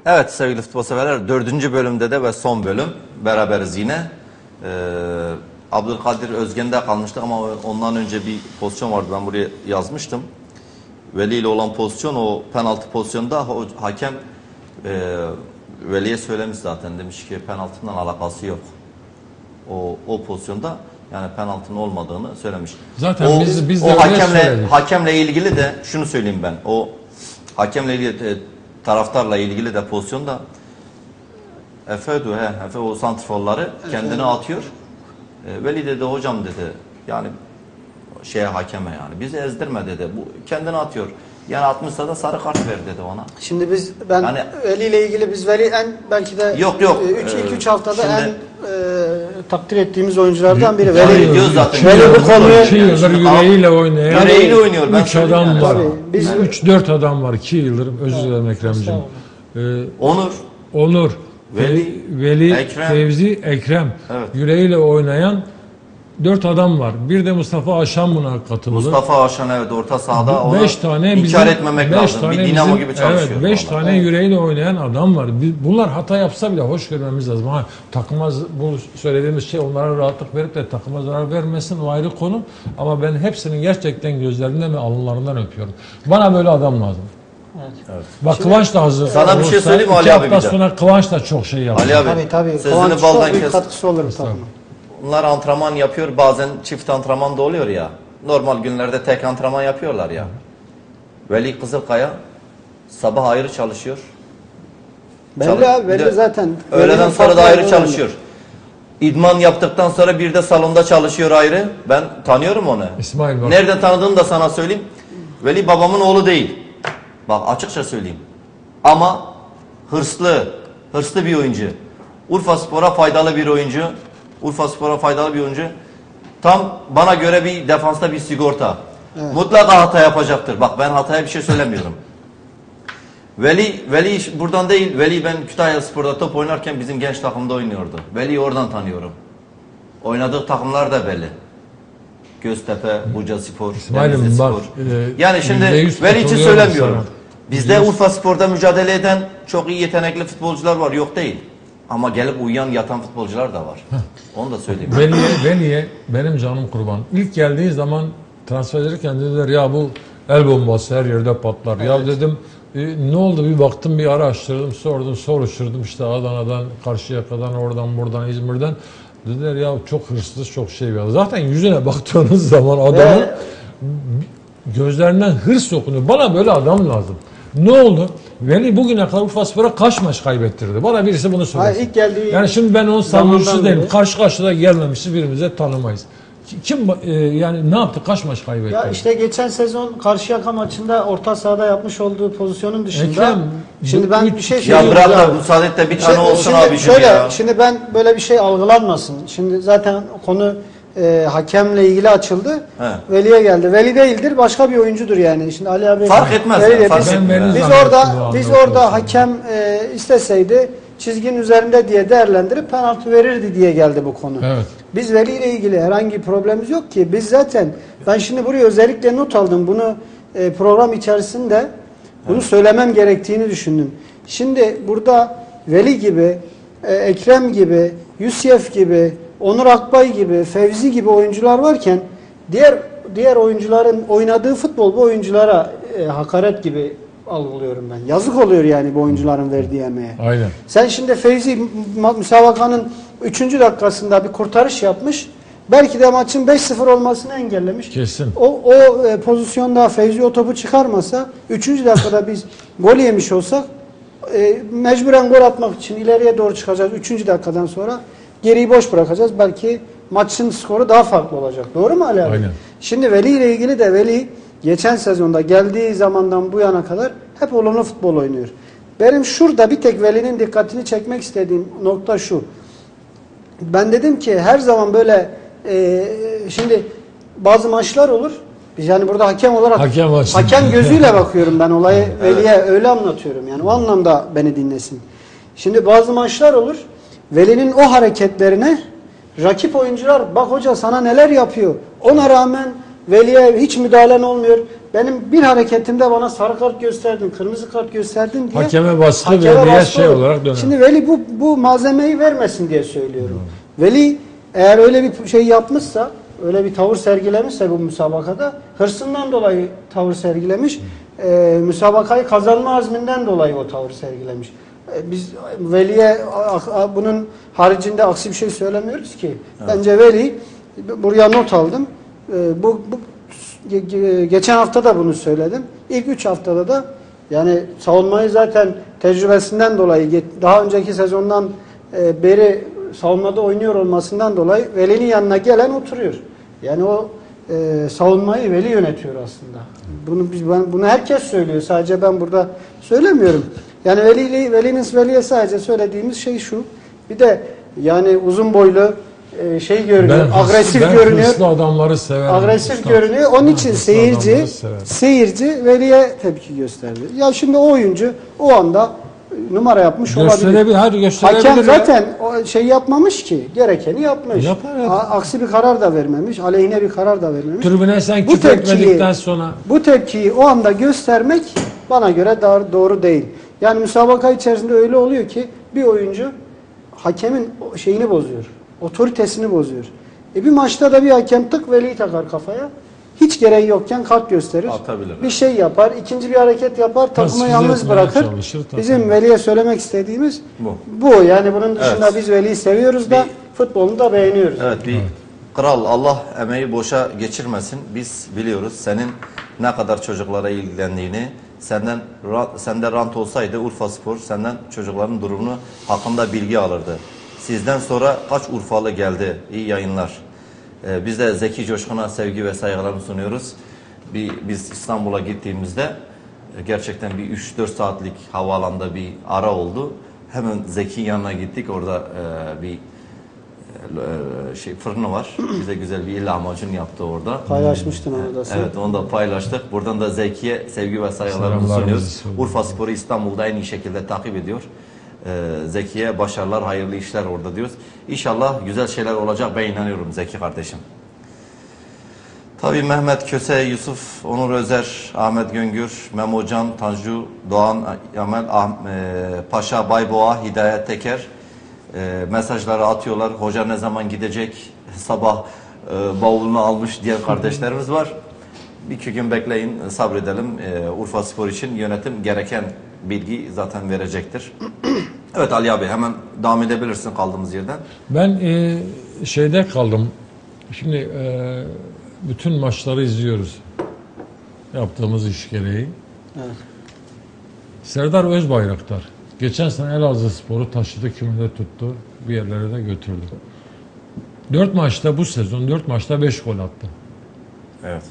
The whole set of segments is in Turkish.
Evet sevgili futbol severler, 4. bölümde de ve son bölüm beraberiz yine. Abdülkadir Özgen'de kalmıştık ama ondan önce bir pozisyon vardı, ben buraya yazmıştım. Veli ile olan pozisyon, o penaltı pozisyonda hakem Veli'ye söylemiş zaten, demiş ki penaltından alakası yok. O pozisyonda yani penaltının olmadığını söylemiş. Zaten biz de hakemle ilgili de şunu söyleyeyim ben. O hakemle ilgili taraftarla ilgili de pozisyonda Efe o santrforları kendine atıyor. Veli dedi hocam dedi yani hakeme yani bizi ezdirme dedi. Bu kendini atıyor. Yani 60'sa da sarı kart ver dedi ona. Şimdi ben yani, Veli ile ilgili Veli belki de 2-3 haftada en takdir ettiğimiz oyunculardan biri. Veli diyor zaten. Veli bu konuyu 2 yıldır yüreğiyle oynayan. Yüreğiyle oynuyor. 3 adam var. 3-4 adam var 2 yıldır. Özür dilerim Ekrem'ciğim. Onur. Veli, Ekrem. Fevzi, Ekrem. Evet. Yüreğiyle oynayan 4 adam var. Bir de Mustafa Aşan buna katıldı. Mustafa Aşan evet orta sahada 5 tane inkar etmemek lazım. Bir dinamo gibi çalışıyor. Evet 5 tane yüreğiyle oynayan adam var. Bunlar hata yapsa bile hoş görmemiz lazım. Takıma bu söylediğimiz şey onlara rahatlık verip de takıma zarar vermesin, o ayrı konu. Ama ben hepsinin gerçekten gözlerinden ve alınlarından öpüyorum. Bana böyle adam lazım. Evet. Bak şimdi, Kıvanç da hazır. Sana bir şey söyleyeyim mi Ali abi? 2 hafta sonra Kıvanç da çok şey yaptı. Ali abi tabii. Kıvanç çok büyük katkısı olur tabii. Bunlar antrenman yapıyor, bazen çift antrenman da oluyor ya. Normal günlerde tek antrenman yapıyorlar ya. Veli Kızılkaya sabah ayrı çalışıyor. Veli zaten. Öğleden sonra da ayrı çalışıyor. İdman yaptıktan sonra bir de salonda çalışıyor ayrı. Ben tanıyorum onu. İsmail bak. Nereden tanıdığımı da sana söyleyeyim. Veli babamın oğlu değil. Bak açıkça söyleyeyim. Ama hırslı bir oyuncu. Urfaspor'a faydalı bir oyuncu. Tam bana göre bir defansta bir sigorta. Evet. Mutlaka hata yapacaktır. Bak ben hataya bir şey söylemiyorum. Veli buradan değil. Veli ben Kütahyaspor'da top oynarken bizim genç takımda oynuyordu. Veli'yi oradan tanıyorum. Oynadığı takımlar da belli. Göztepe, Bucaspor, Denizlispor. Yani şimdi Veli için söylemiyorum. Bizde Urfaspor'da mücadele eden çok iyi yetenekli futbolcular var. Yok değil. Ama gelip uyuyan yatan futbolcular da var. Onu da söyleyeyim. Veli'ye benim canım kurban. İlk geldiği zaman transfer ederken dediler ya bu el bombası her yerde patlar. Evet. Ya dedim ne oldu bir baktım bir araştırdım soruşturdum işte Adana'dan Karşıyaka'dan oradan buradan İzmir'den. Dediler ya çok hırslı çok şey var. Zaten yüzüne baktığınız zaman adamın gözlerinden hırs okunuyor. Bana böyle adam lazım. Ne oldu? Veli bugüne kadar Urfaspor'a kaç maç kaybettirdi? Bana birisi bunu söylesin. Yani şimdi ben onun savunucusu değilim. Karşı karşıya gelmemişiz birbirimize tanımayız. Kim yani ne yaptı? Kaç maç kaybetti? Ya işte geçen sezon Karşıyaka maçında orta sahada yapmış olduğu pozisyonun dışında. Ekrem, şimdi ben bir şey söyleyeyim. Ya bırak da müsaade et de bir tane olsun abi. Şimdi ben böyle bir şey algılanmasın. Şimdi zaten konu hakemle ilgili açıldı. Veli'ye geldi. Veli değildir, başka bir oyuncudur yani. Şimdi Ali abi fark etmez. Biz orada hakem isteseydi çizginin üzerinde diye değerlendirip penaltı verirdi diye geldi bu konu. Evet. Biz Veli ile ilgili herhangi bir problemimiz yok ki. Biz zaten ben şimdi buraya özellikle not aldım. Bunu program içerisinde bunu söylemem gerektiğini düşündüm. Şimdi burada Veli gibi, Ekrem gibi, Yusuf gibi, Onur Akbay gibi, Fevzi gibi oyuncular varken diğer oyuncuların oynadığı futbol bu oyunculara hakaret gibi algılıyorum ben. Yazık oluyor yani bu oyuncuların verdiği emeğe. Aynen. Sen şimdi Fevzi müsabakanın 3. dakikasında bir kurtarış yapmış. Belki de maçın 5-0 olmasını engellemiş. Kesin. O pozisyonda Fevzi o topu çıkarmasa 3. dakikada biz gol yemiş olsak mecburen gol atmak için ileriye doğru çıkacağız 3. dakikadan sonra. Geriyi boş bırakacağız. Belki maçın skoru daha farklı olacak. Doğru mu Ali abi? Aynen. Şimdi Veli ile ilgili de Veli geçen sezonda geldiği zamandan bu yana kadar hep olumlu futbol oynuyor. Benim şurada bir tek Veli'nin dikkatini çekmek istediğim nokta şu. Ben dedim ki her zaman böyle şimdi bazı maçlar olur. Biz yani burada hakem olarak hakem gözüyle bakıyorum ben olayı. Veli'ye öyle anlatıyorum. Yani o anlamda beni dinlesin. Şimdi bazı maçlar olur. Veli'nin o hareketlerine rakip oyuncular bak hoca sana neler yapıyor. Ona rağmen Veli'ye hiç müdahalen olmuyor. Benim bir hareketimde bana sarı kart gösterdin, kırmızı kart gösterdin diye. Hakeme baskı hakeme Veli'ye baskı şey olur. olarak döner. Şimdi Veli bu malzemeyi vermesin diye söylüyorum. Veli eğer öyle bir şey yapmışsa, öyle bir tavır sergilemişse bu müsabakada, hırsından dolayı tavır sergilemiş, müsabakayı kazanma azminden dolayı o tavır sergilemiş. Biz Veli'ye bunun haricinde aksi bir şey söylemiyoruz ki. Evet. Bence Veli, buraya not aldım. Geçen hafta da bunu söyledim. İlk 3 haftada da yani savunmayı zaten tecrübesinden dolayı, daha önceki sezondan beri savunmada oynuyor olmasından dolayı Veli'nin yanına gelen oturuyor. Yani o savunmayı Veli yönetiyor aslında. Bunu herkes söylüyor. Sadece ben burada söylemiyorum. Yani Veli'ye sadece söylediğimiz şey şu. Bir de yani uzun boylu şey görünüyor, agresif görünüyor. Hırslı adamları severim. Agresif görünüyor. Onun için seyirci Veli'ye tepki gösterdi. Ya şimdi o oyuncu o anda numara yapmış olabilir. Hakem zaten o şey yapmamış ki. Gerekeni yapmış. Aksi bir karar da vermemiş. Aleyhine bir karar da vermemiş. Tribüne sen küfretmedikten sonra. Bu tepkiyi o anda göstermek bana göre doğru değil. Yani müsabaka içerisinde öyle oluyor ki bir oyuncu hakemin şeyini bozuyor. Otoritesini bozuyor. Bir maçta da bir hakem tık Veli'yi takar kafaya. Hiç gereği yokken kart gösterir. Bir şey yapar. İkinci bir hareket yapar. Takımı yalnız bırakır. Bizim Veli'ye söylemek istediğimiz bu. Yani bunun dışında biz Veli'yi seviyoruz da futbolunu da beğeniyoruz. Evet, kral Allah emeği boşa geçirmesin. Biz biliyoruz senin ne kadar çocuklara ilgilendiğini. Sende rant olsaydı Urfaspor senden çocukların durumunu hakkında bilgi alırdı. Sizden sonra kaç Urfalı geldi? İyi yayınlar. Biz de Zeki Coşkun'a sevgi ve saygılarımı sunuyoruz. Biz İstanbul'a gittiğimizde gerçekten bir 3-4 saatlik havaalanında bir ara oldu. Hemen Zeki'nin yanına gittik. Orada bir fırını var. Bize güzel bir lahmacun yaptı orada. Paylaşmıştın onu da sen. Evet, onu da paylaştık. Buradan da Zeki'ye sevgi ve saygılarımızı sunuyoruz. Urfaspor'u İstanbul'da en iyi şekilde takip ediyor. Zeki'ye başarılar, hayırlı işler orada diyoruz. İnşallah güzel şeyler olacak, ben inanıyorum Zeki kardeşim. Tabii Mehmet Köse, Yusuf, Onur Özer, Ahmet Göngür, Memo Can, Tanju, Doğan, Yamel, Paşa, Bayboğa, Hidayet Teker mesajları atıyorlar. Hoca ne zaman gidecek? Sabah bavulunu almış diğer kardeşlerimiz var. Bir iki gün bekleyin, sabredelim. Urfaspor için yönetim gereken bilgi zaten verecektir. Evet Ali abi, hemen devam edebilirsin kaldığımız yerden. Ben şeyde kaldım. Şimdi bütün maçları izliyoruz. Yaptığımız iş gereği. Evet. Serdar Özbayraktar geçen sene Elazığspor'u taşıdı, kümede tuttu. Bir yerlere de götürdü. 4 maçta bu sezon 4 maçta 5 gol attı. Evet.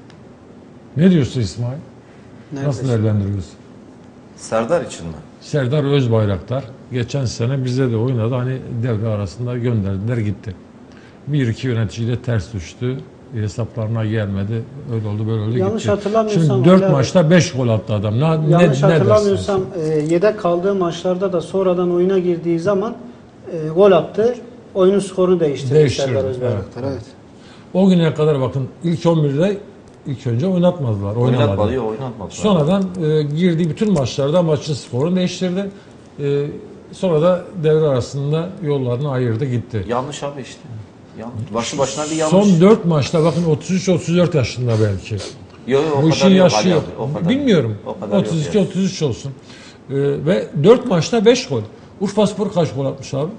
Ne diyorsun İsmail? Nasıl değerlendiriyorsun? Serdar için mi? Serdar Özbayraktar geçen sene bize de oynadı. Hani devre arasında gönderdiler gitti. Bir iki yönetici de ters düştü. Hesaplarına gelmedi. Öyle oldu böyle oldu. Yanlış gitti. hatırlamıyorsam. Şimdi 4 maçta 5 gol attı adam. Yanlış hatırlamıyorsam yedek kaldığı maçlarda da sonradan oyuna girdiği zaman gol attı. Oyunun skorunu değiştirdi Serdar Özbayraktar. Evet. O güne kadar bakın ilk 11'de ilk önce oynatmadılar. Oynatmadı. Sonradan girdiği bütün maçlarda maçın skorunu değiştirdi. Sonra da devre arasında yollarını ayırdı gitti. Yanlış abi işte. Başlı başına bir yanlış. Son 4 maçta bakın 33-34 yaşında belki. Yok, bu işin yaşı yok. Bilmiyorum. 32-33 olsun. Ve 4 maçta 5 gol. Urfaspor kaç gol atmış abi?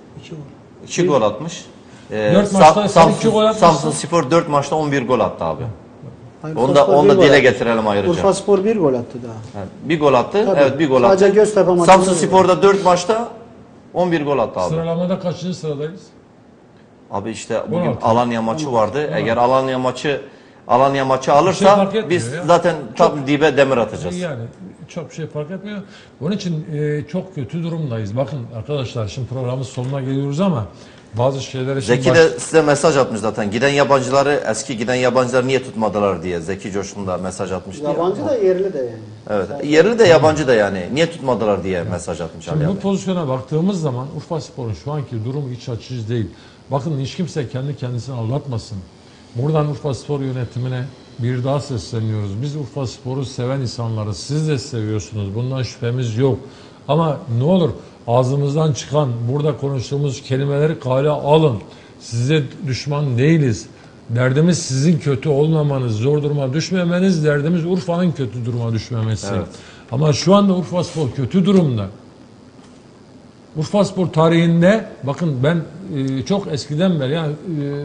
2 gol atmış. 4 maçta 2 gol atmış. Samsunspor 4 maçta 11 gol attı abi. Onu da dile getirelim ayrıca. Urfaspor 1 gol attı daha. Evet, bir gol attı. Tabii. Evet, bir gol sadece attı. Göztepe maçında. Samsunspor'da 4 maçta 11 gol attı abi. Sıralamada kaçıncı sıradayız? Abi işte bugün 16. Alanya maçı vardı. 16. Eğer Alanya maçı alırsa biz zaten tam dibe demir atacağız. Yani çok bir şey fark etmiyor. Onun için çok kötü durumdayız. Bakın arkadaşlar, şimdi programın sonuna geliyoruz ama bazı şeyleri... Zeki de size mesaj atmış zaten. Eski giden yabancıları niye tutmadılar diye. Zeki Coşkun da mesaj atmış. Yabancı da yerli de yani. Evet. Yerli de yabancı da yani. Niye tutmadılar diye mesaj atmış. Şimdi bu pozisyona baktığımız zaman Urfaspor'un şu anki durumu hiç açıcı değil. Bakın hiç kimse kendi kendisini aldatmasın. Buradan Urfa Spor yönetimine bir daha sesleniyoruz. Biz Urfa Spor'u seven insanlarız. Siz de seviyorsunuz. Bundan şüphemiz yok. Ama ne olur ağzımızdan çıkan, burada konuştuğumuz kelimeleri kale alın. Size düşman değiliz. Derdimiz sizin kötü olmamanız, zor duruma düşmemeniz, derdimiz Urfa'nın kötü duruma düşmemesi. Evet. Ama şu anda Urfa Spor kötü durumda. Urfa Spor tarihinde, bakın ben çok eskiden beri, yani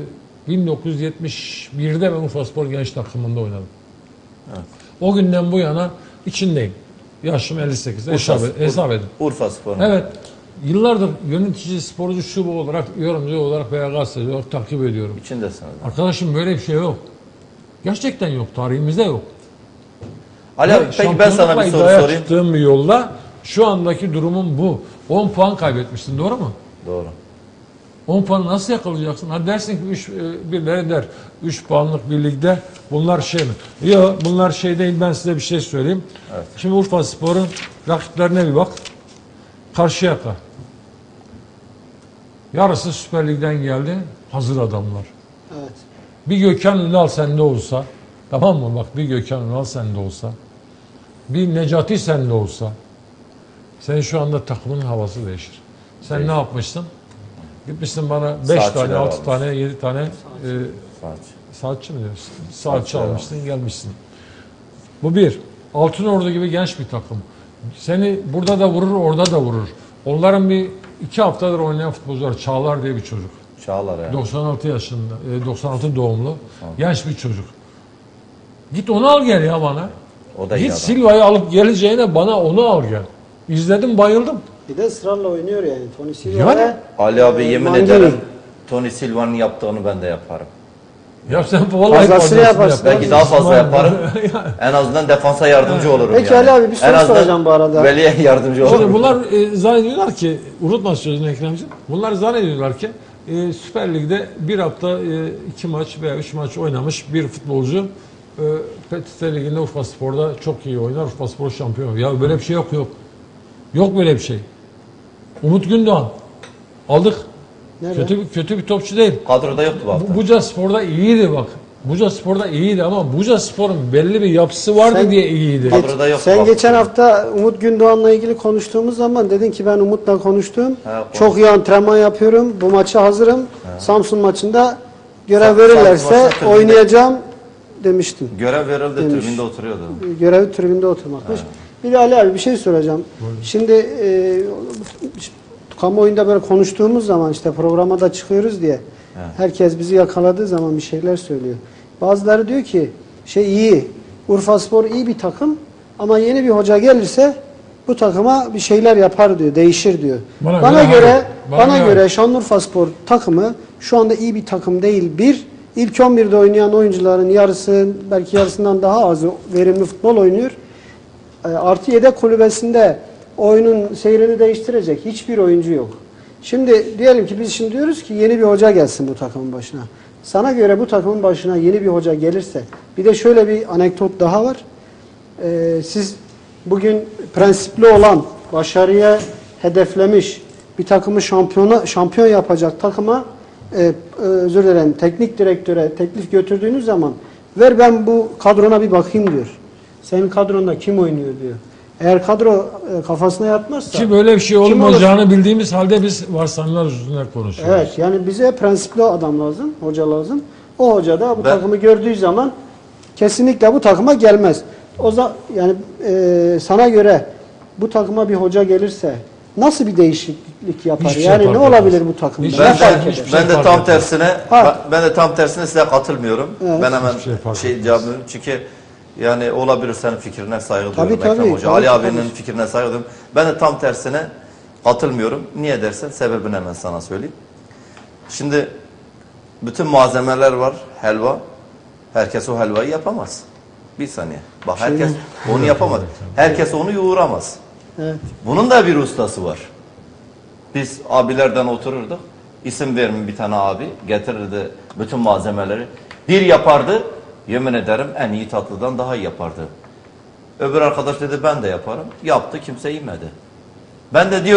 1971'de ben Urfa Spor genç takımında oynadım. Evet. O günden bu yana içindeyim. Yaşım 58. Hesap edin. Urfa Spor. Evet. Yıllardır yönetici, sporcu, şubu olarak, yorumcu olarak veya gazeteci olarak takip ediyorum. İçindesin. Arkadaşım böyle bir şey yok. Gerçekten yok. Tarihimizde yok. Ali abi, peki ben sana bir soru sorayım. Çıktığım bir yolla şu andaki durumum bu. 10 puan kaybetmiştin, doğru mu? Doğru. 10 puanı nasıl yakalayacaksın? Hadi dersin ki birileri der 3 puanlık bir ligde bunlar şey mi? Yok, bunlar şey değil, ben size bir şey söyleyeyim. Evet. Şimdi Urfa Spor'un rakiplerine bir bak. Karşıyaka. Yarısı Süper Lig'den geldi. Hazır adamlar. Evet. Bir Gökhan Ünal sende olsa, tamam mı? Bak, bir Gökhan Ünal sende olsa, bir Necati sende olsa, senin şu anda takımın havası değişir. Sen ne yapmıştın? Gitmişsin bana 5 tane, 6 tane, 7 tane saatçi mi diyorsun? Saatçi almışsın, gelmişsin. Bu bir. Altınordu gibi genç bir takım. Seni burada da vurur, orada da vurur. Onların bir 2 haftadır oynayan futbolcular, Çağlar diye bir çocuk. Çağlar yani. 96 yaşında, 96 doğumlu, genç bir çocuk. Git onu al gel ya bana. O da git Silva'yı alıp geleceğine bana onu al gel. İzledim, bayıldım. Bir de ısrarla oynuyor yani. Tony Silva Yani, Ali abi yemin ederim Tony Silva'nın yaptığını ben de yaparım. Ya sen vallahi fazlasını yaparsın. Belki daha fazla yaparım. En azından defansa yardımcı olurum. Peki yani. Ali abi bir soru soracağım bu arada. Veli'ye yardımcı olurum. Şimdi bunlar zannediyorlar ki, unutma sözünü Ekremciğim. Bunlar zannediyorlar ki Süper Lig'de bir hafta 2 maç veya 3 maç oynamış bir futbolcu PTT Ligi'nde Urfa Spor'da çok iyi oynar. Urfa Spor şampiyon. Ya böyle bir şey yok. Yok böyle bir şey. Umut Gündoğan aldık. Nerede? Kötü bir topçu değil. Kadroda yoktu bu hafta. Buca Spor'da iyiydi bak. Buca Spor'da iyiydi ama Buca Spor'un belli bir yapısı vardı diye iyiydi. Kadroda yoktu. Sen geçen hafta Umut Gündoğan'la ilgili konuştuğumuz zaman dedin ki ben Umut'la konuştum. Çok iyi antrenman yapıyorum. Bu maça hazırım. Samsun maçında görev verirlerse oynayacağım demiştin. Görev verildi, tribünde oturuyordu. Görevi tribünde oturmakmış. Bir de Ali abi bir şey soracağım. Şimdi kamuoyunda böyle konuştuğumuz zaman işte programa da çıkıyoruz diye herkes bizi yakaladığı zaman bir şeyler söylüyor. Bazıları diyor ki iyi, Urfaspor iyi bir takım ama yeni bir hoca gelirse bu takıma bir şeyler yapar diyor, değişir diyor. Bana göre Şanlıurfaspor takımı şu anda iyi bir takım değil. İlk 11'de oynayan oyuncuların yarısı, belki yarısından daha az verimli futbol oynuyor. Artı yedek kulübesinde oyunun seyrini değiştirecek hiçbir oyuncu yok. Şimdi diyelim ki biz şimdi diyoruz ki yeni bir hoca gelsin bu takımın başına. Sana göre bu takımın başına yeni bir hoca gelirse, bir de şöyle bir anekdot daha var. Siz bugün prensipli olan, başarıya hedeflemiş bir takımı şampiyon yapacak takıma özür dilerim, teknik direktöre teklif götürdüğünüz zaman ver ben bu kadrona bir bakayım diyor. Senin kadronda kim oynuyor diyor. Eğer kadro kafasına yatmazsa... Ki böyle bir şey olmayacağını bildiğimiz halde biz varsayımlar üstünden konuşuyoruz. Evet, yani bize prensipli adam lazım, hoca lazım. O hoca da bu takımı gördüğü zaman kesinlikle bu takıma gelmez. O zaman yani sana göre bu takıma bir hoca gelirse nasıl bir değişiklik yapar? Hiçbir yani şey ne olabilir bu takımda? Ben de tam tersine size katılmıyorum. Evet. Ben hemen cevabım çünkü yani olabilir, senin fikrine saygı duyuyorum Ekrem Hoca. Ali abinin fikrine saygı duyuyorum. Ben de tam tersine katılmıyorum. Niye dersen sebebini hemen sana söyleyeyim. Şimdi bütün malzemeler var, helva. Herkes o helvayı yapamaz. Bir saniye. Bak herkes onu yapamaz. Herkes onu yoğuramaz. Evet. Bunun da bir ustası var. Biz abilerden otururduk. İsim vermin bir tane abi getirirdi bütün malzemeleri. Bir yapardı. Yemin ederim en iyi tatlıdan daha iyi yapardı. Öbür arkadaş dedi ben de yaparım. Yaptı, kimse yemedi. Ben de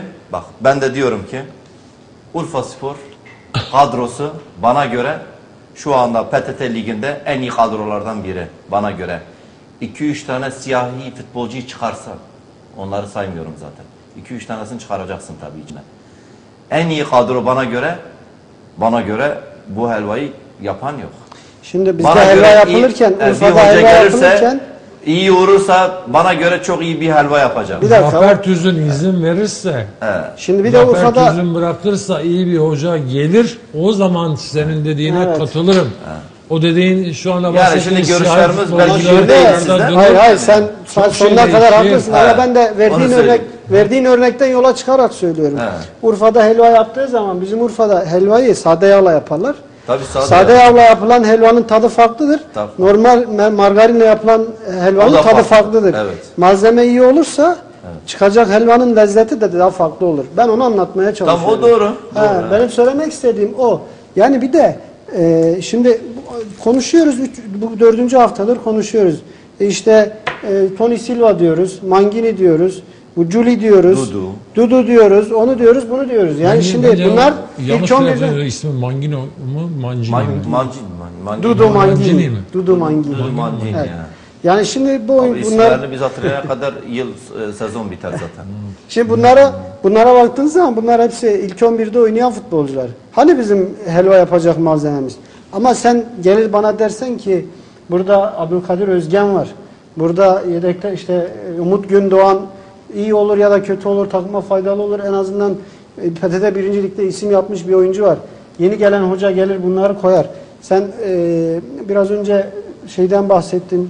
diyorum ki Urfaspor kadrosu bana göre şu anda PTT Ligi'nde en iyi kadrolardan biri bana göre. 2-3 tane siyahi futbolcuyu çıkarsa, onları saymıyorum zaten. 2-3 tanesini çıkaracaksın tabii içine. En iyi kadro bana göre bu helvayı yapan yok. Şimdi bizde Bana helva göre yapılırken, bir Urfa'da hoca helva gelirse, yapılırken iyi uğurursa bana göre çok iyi bir helva yapacak. Bir dakika. Zafer Tüzün izin verirse, şimdi bir de Zafer Urfa'da Tüzün bırakırsa iyi bir hoca gelir. O zaman senin dediğine Evet. katılırım. O dediğin şu anda Yani bahsettiğin şimdi siyasi görüşlerimiz futbolcular belki bir değil arada sizden. dönüp- hayır sen Çok şey sonuna kadar değişiyor. haklısın Evet. ama ben de Onu söyleyeyim. verdiğin örnekten yola çıkarak söylüyorum. Evet. Urfa'da helva yaptığı zaman bizim Urfa'da helvayı sade yağla yaparlar. Tabii Sade yağla yapılan helvanın tadı farklıdır. Tabii. Normal margarinle yapılan helvanın O da tadı farklı. farklıdır. Evet. Malzeme iyi olursa çıkacak helvanın lezzeti de daha farklı olur. Ben onu anlatmaya çalışıyorum. Tamam, o doğru. Ha, Doğru. benim söylemek istediğim o. Yani bir de şimdi konuşuyoruz, bu 4. haftadır konuşuyoruz. İşte Tony Silva diyoruz, Mangini diyoruz, Juli diyoruz, Dudu diyoruz, onu diyoruz, bunu diyoruz. Yani şimdi Bence bunlar yanlış ilk telaffuz 11'de ismi Mangino mu? Mancini mi? Dudu Mangini Mangini. mi? Dudu Mangini. Mangini Evet. ya. Yani şimdi bu Abi bunlar isimlerini biz hatırlayana kadar sezon biter zaten. şimdi bunlara baktığınız zaman bunlar hepsi ilk 11'de oynayan futbolcular. Hani bizim helva yapacak malzememiz? Ama sen gelir bana dersen ki burada Abdülkadir Özgen var. Burada yedekte işte Umut Gündoğan iyi olur ya da kötü olur, takıma faydalı olur. En azından PTT 1. Lig'de isim yapmış bir oyuncu var. Yeni gelen hoca gelir bunları koyar. Sen biraz önce şeyden bahsettin.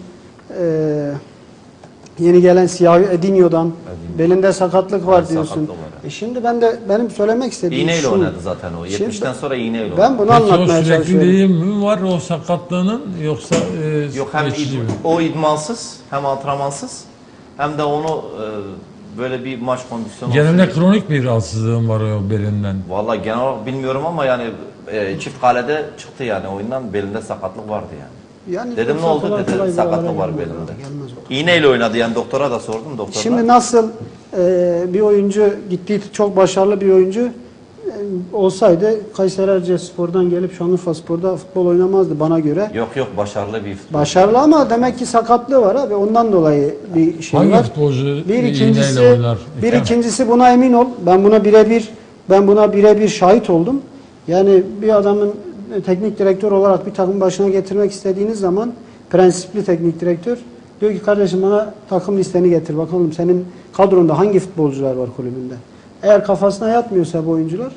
Yeni gelen siyahi Edinho'dan belinde sakatlık var Evet, diyorsun. sakatlık var. Şimdi benim söylemek istediğim İğneyle şu. oynadı zaten o. Şimdi 70'ten sonra iğneyle oynadı. Ben bunu Peki o anlatmaya çalışıyorum. sürekliliği mi var o sakatlığının yoksa Yok, hem geçici mi? o idmansız hem antrenmansız hem de onu böyle bir maç kondisyonu Genelde olsun. kronik bir rahatsızlığım var o belinden. Vallahi genel olarak bilmiyorum ama yani çift kalede çıktı yani oyundan, belinde sakatlık vardı yani. Yani Dedim ne çok oldu kolay dedi, kolay sakatlık buralara var gelmez, belinde. gelmez o. İğneyle oynadı yani, doktora da sordum, doktorlar. Şimdi nasıl bir oyuncu gittiği çok başarılı bir oyuncu olsaydı Kayseri Erciyespor'dan gelip Şanlıurfaspor'da futbol oynamazdı bana göre. Yok başarılı bir futbol. Başarılı ama demek ki sakatlığı var abi. Ondan dolayı bir şey Hangi var. futbolcu Bir ikincisi, iğneyle oynar? ikincisi buna emin ol. Ben buna birebir şahit oldum. Yani bir adamın teknik direktör olarak bir takım başına getirmek istediğiniz zaman prensipli teknik direktör diyor ki kardeşim bana takım listeni getir bakalım senin kadronda hangi futbolcular var kulübünde. Eğer kafasına yatmıyorsa bu oyuncular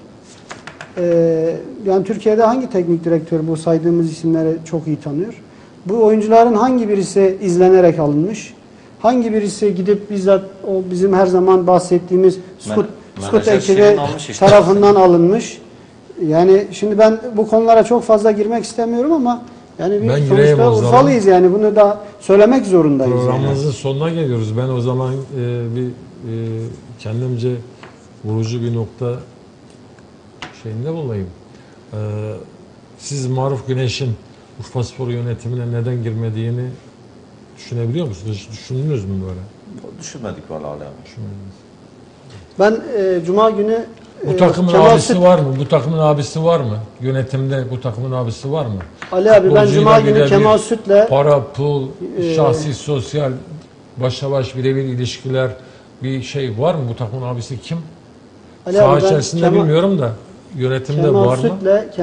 yani Türkiye'de hangi teknik direktör bu saydığımız isimleri çok iyi tanıyor. Bu oyuncuların hangi birisi izlenerek alınmış? Hangi birisi gidip bizzat o bizim her zaman bahsettiğimiz scout menajer ekibi Şirin almış işte. tarafından alınmış? Yani şimdi ben bu konulara çok fazla girmek istemiyorum ama yani bir Ben gireyim sonuçta o zaman. Urfalıyız yani bunu da söylemek zorundayız. Yani. Programımızın sonuna geliyoruz. Ben o zaman kendimce vurucu bir nokta şeyinde bulayım. Siz Maruf Güneş'in Urfaspor yönetimine neden girmediğini düşünebiliyor musunuz? Hiç düşündünüz mü böyle? Düşünmedik vallahi abi. Ben Cuma günü Bu takımın Kemal abisi Süt- var mı? Bu takımın abisi var mı? Yönetimde bu takımın abisi var mı? Ali abi ben Futbolcuyla Cuma günü birebir Kemal Süt'le para, pul, şahsi, sosyal, başa baş birebir ilişkiler bir şey var mı? Bu takımın abisi kim? Ali Saha abi ben içerisinde bilmiyorum da yönetimde var mı?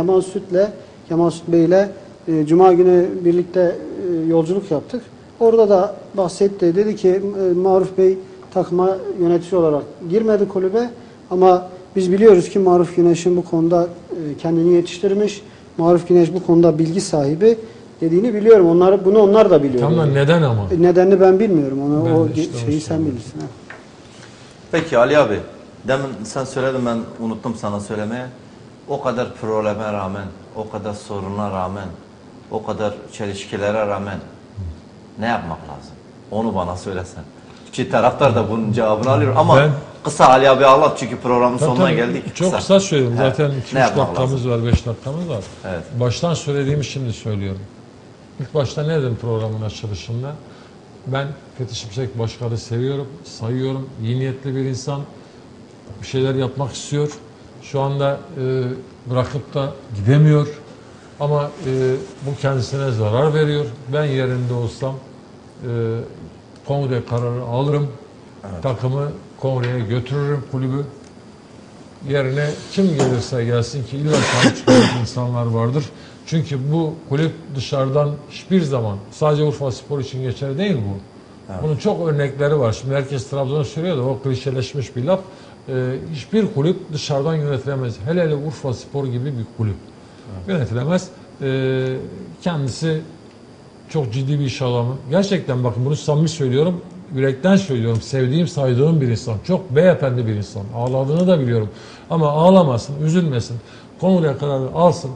Kemal Süt Bey'le Cuma günü birlikte yolculuk yaptık. Orada da bahsetti. Dedi ki Maruf Bey takıma yönetici olarak girmedi kulübe ama biz biliyoruz ki Maruf Güneş'in bu konuda kendini yetiştirmiş. Maruf Güneş bu konuda bilgi sahibi dediğini biliyorum. Onlar da biliyor. Tamam neden ama? Nedenini ben bilmiyorum. Onu Ben o de işte şeyi onu sen bilirsin. Ha. Peki Ali abi, demin sen söyledin, ben unuttum sana söylemeye. O kadar probleme rağmen, o kadar soruna rağmen, o kadar çelişkilere rağmen ne yapmak lazım? Onu bana söylesen. Çünkü taraftar da bunun cevabını alıyor ama Ben- kısa Ali abi anlat çünkü programın sonuna Tabii, geldik. çok kısa söyleyeyim. He, Zaten ne 2-3 yapmak dakikamız var, 5 dakikamız var. Evet. Baştan söylediğimi şimdi söylüyorum. İlk başta ne dedim programın açılışında? Ben Fethi Şimşek Başkan'ı seviyorum, sayıyorum. İyi niyetli bir insan. Bir şeyler yapmak istiyor. Şu anda bırakıp da gidemiyor. Ama bu kendisine zarar veriyor. Ben yerinde olsam kongre kararı alırım. Evet. Takımı kongreye götürürüm, kulübü. Yerine kim gelirse gelsin ki illa sahip çıkacak insanlar vardır. Çünkü bu kulüp dışarıdan hiçbir zaman, sadece Urfaspor için geçerli değil bu. Evet. Bunun çok örnekleri var. Şimdi herkes Trabzon'u söylüyor da o klişeleşmiş bir laf. Hiçbir kulüp dışarıdan yönetilemez. Hele hele Urfaspor gibi bir kulüp. Evet. Yönetilemez. Kendisi çok ciddi bir iş adamı. Gerçekten bakın bunu samimi söylüyorum. Yürekten söylüyorum. Sevdiğim, saydığım bir insan. Çok beyefendi bir insan. Ağladığını da biliyorum. Ama ağlamasın, üzülmesin. Kongre kararı alsın.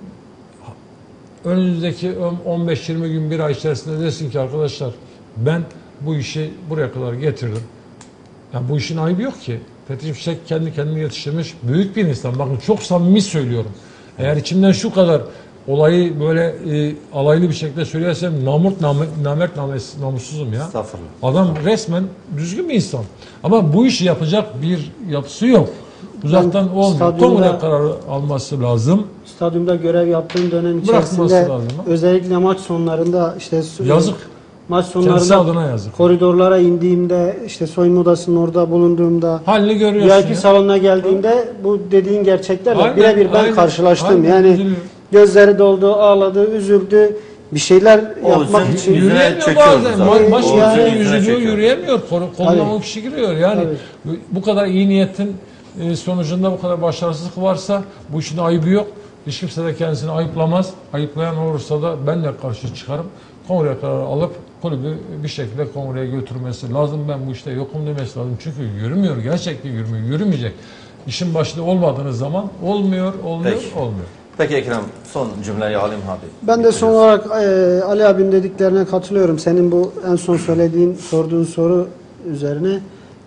Önümüzdeki 15-20 gün, bir ay içerisinde desin ki arkadaşlar ben bu işi buraya kadar getirdim. Yani bu işin ayıbı yok ki. Fethi Şimşek kendi kendini yetiştirmiş büyük bir insan. Bakın çok samimi söylüyorum. Eğer içimden şu kadar olayı böyle alaylı bir şekilde söylersem namert namussuzum ya. Estağfurullah. Adam resmen düzgün bir insan. Ama bu işi yapacak bir yapısı yok. Uzaktan olmuyor. Kongre kararı alması lazım. Stadyumda görev yaptığım dönem içerisinde özellikle maç sonlarında işte yazık. Maç sonlarında koridorlara indiğimde, işte soyunma odasının orada bulunduğumda, halini görüyorsun. VIP salonuna geldiğimde bu dediğin gerçeklerle birebir ben karşılaştım. Aynen, yani üzülüyor. Gözleri doldu, ağladı, üzüldü. Bir şeyler yapmak için yürüyemiyor bazen. Maç üzülüyor, yürüyemiyor. Koluna 10 kişi giriyor. Yani bu kadar iyi niyetin sonucunda bu kadar başarısızlık varsa bu işin ayıbı yok. Hiç kimse de kendisini ayıplamaz. Ayıplayan olursa da ben de karşı çıkarım. Kongre kararı alıp kulübü bir şekilde kongreye götürmesi lazım. Ben bu işte yokum demesi lazım. Çünkü yürümüyor. Gerçekten yürümüyor. Yürümeyecek. İşin başında olmadığınız zaman olmuyor. Peki Ekrem, son cümleyi alayım abi. Ben de son olarak Ali abinin dediklerine katılıyorum. Senin bu en son sorduğun soru üzerine.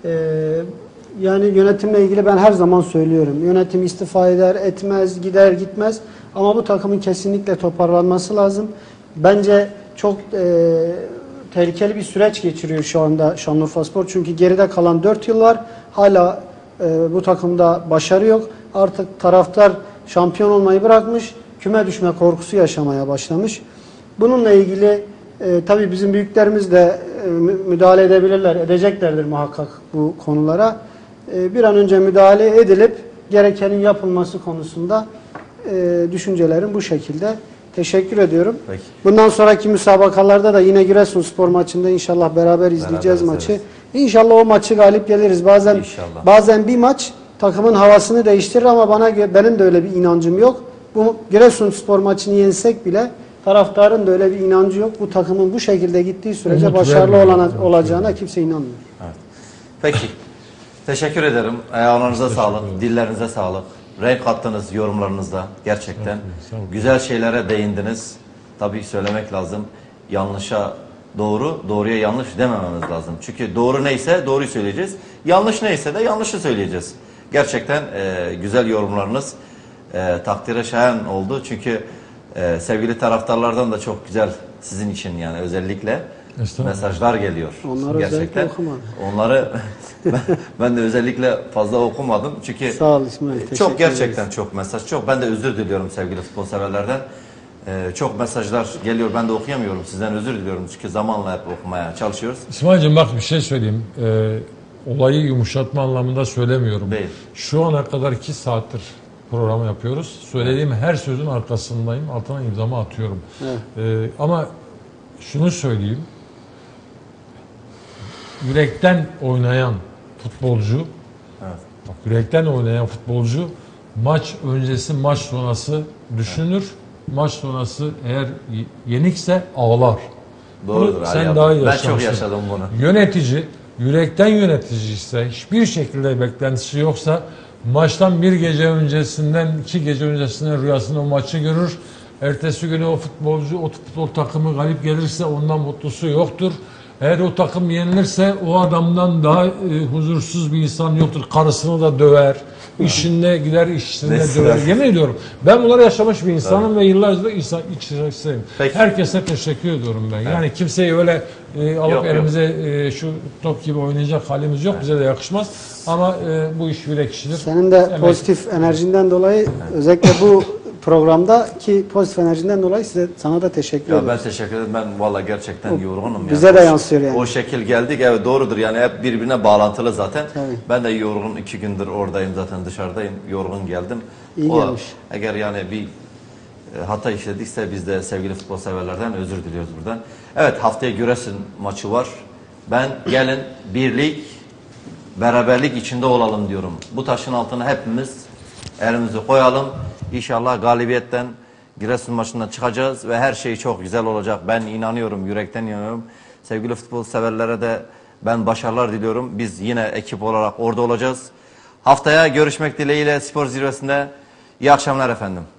Yani yönetimle ilgili ben her zaman söylüyorum. Yönetim istifa eder, etmez, gider, gitmez. Ama bu takımın kesinlikle toparlanması lazım. Bence çok tehlikeli bir süreç geçiriyor şu anda Şanlıurfaspor. Çünkü geride kalan 4 yıl var. Hala bu takımda başarı yok. Artık taraftar şampiyon olmayı bırakmış. Küme düşme korkusu yaşamaya başlamış. Bununla ilgili tabii bizim büyüklerimiz de müdahale edebilirler, edeceklerdir muhakkak bu konulara. Bir an önce müdahale edilip gerekenin yapılması konusunda düşüncelerim bu şekilde. Teşekkür ediyorum. Peki. Bundan sonraki müsabakalarda da yine Giresunspor maçında inşallah beraber izleyeceğiz maçı. İnşallah o maçı galip geliriz. Bazen bir maç takımın havasını değiştirir ama benim de öyle bir inancım yok. Bu Giresunspor maçını yensek bile taraftarın da öyle bir inancı yok. Bu takımın bu şekilde gittiği sürece başarılı olacağına kimse inanmıyor. Evet. Peki. Teşekkür ederim. Ayağlarınıza sağlık, dillerinize sağlık. Renk kattınız yorumlarınızda. Gerçekten güzel şeylere değindiniz. Tabii söylemek lazım. Yanlışa doğru, doğruya yanlış demememiz lazım. Çünkü doğru neyse doğruyu söyleyeceğiz. Yanlış neyse de yanlışı söyleyeceğiz. Gerçekten güzel yorumlarınız takdire şayan oldu. Çünkü sevgili taraftarlardan da çok güzel sizin için yani özellikle mesajlar geliyor. Onları gerçekten okumadım. Onları ben de özellikle fazla okumadım. Çünkü sağ ol İsmail. Çok gerçekten çok mesaj. Ben de özür diliyorum sevgili futbol severlerden. Çok mesajlar geliyor. Ben de okuyamıyorum. Sizden özür diliyorum. Çünkü zamanla hep okumaya çalışıyoruz. İsmail'cim bak bir şey söyleyeyim. Olayı yumuşatma anlamında söylemiyorum. Değil. Şu ana kadar 2 saattir programı yapıyoruz. Söylediğim her sözün arkasındayım. Altına imzamı atıyorum. Evet. Ama şunu söyleyeyim. Yürekten oynayan futbolcu, bak, yürekten oynayan futbolcu maç öncesi, maç sonrası düşünür. Maç sonrası eğer yenikse ağlar. Doğrudur. Sen daha iyi yaşamışsın. Ben çok yaşadım bunu. Yönetici, yürekten yönetici ise hiçbir şekilde beklentisi yoksa maçtan 1 gece öncesinden 2 gece öncesinden rüyasında o maçı görür. Ertesi günü o futbolcu, o futbol takımı galip gelirse ondan mutlusu yoktur. Eğer o takım yenilirse o adamdan daha huzursuz bir insan yoktur. Karısını da döver, işinde gider işinde döver. Yemin ediyorum. Ben bunları yaşamış bir insanım ve yıllarca da içerisindeyim. Herkese teşekkür ediyorum ben. Yani kimseyi öyle alıp elimize şu top gibi oynayacak halimiz yok. Bize de yakışmaz. Ama bu iş yürek işidir. Senin de pozitif enerjinden dolayı özellikle bu programdaki pozitif enerjinden dolayı sana da teşekkür ederim. Ben teşekkür ederim. Ben valla gerçekten yorgunum. Bize de yansıyor yani. O şekil geldik. Evet doğrudur. Yani hep birbirine bağlantılı zaten. Tabii. Ben de yorgun 2 gündür oradayım zaten dışarıdayım. Yorgun geldim. İyi gelmiş. Eğer yani bir hata işledikse biz de sevgili futbol severlerden özür diliyoruz buradan. Evet haftaya Giresun maçı var. Ben gelin birlik, beraberlik içinde olalım diyorum. Bu taşın altına hepimiz elimizi koyalım. İnşallah galibiyetten Giresun maçından çıkacağız ve her şey çok güzel olacak. Ben inanıyorum, yürekten inanıyorum. Sevgili futbol severlere de ben başarılar diliyorum. Biz yine ekip olarak orada olacağız. Haftaya görüşmek dileğiyle spor zirvesinde. İyi akşamlar efendim.